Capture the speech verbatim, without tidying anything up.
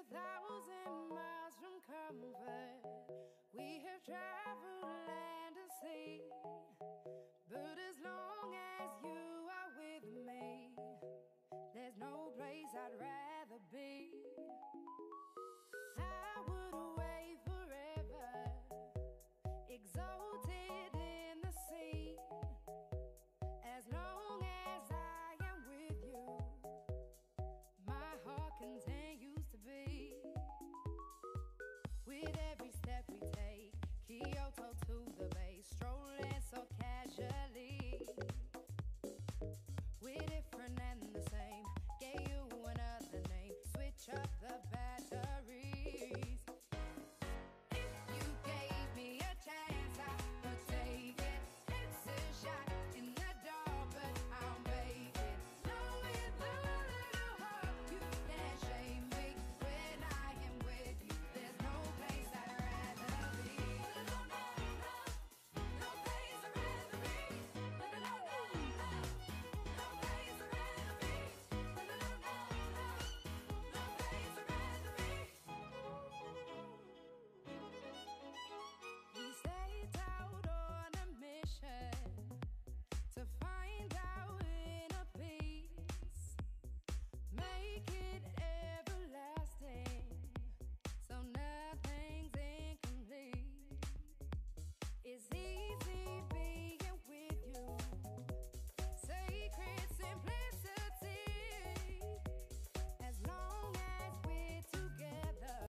thousand miles from comfort. We have traveled land and sea, but as long as you are with me, there's no place I'd rather be. I would away forever, exalted in the sea. As long as I am with you, my heart continues to beat. With every step we take, Kyoto to the bay, strolling so casually. We're different and the same, gave you another name, switch up the batteries. If you gave me a chance, I would take it. It's a shot in the dark, but I'll make it. Know with a little heart, you can't shame me. When I am with you, there's no place I'd rather be. No, no, no, no place I'd rather be. No, no, no, no, no place I'd rather be. No, no, no, no, no place I'd rather be. We set out on a mission to find our inner peace, make it everlasting, so nothing's incomplete. It's easy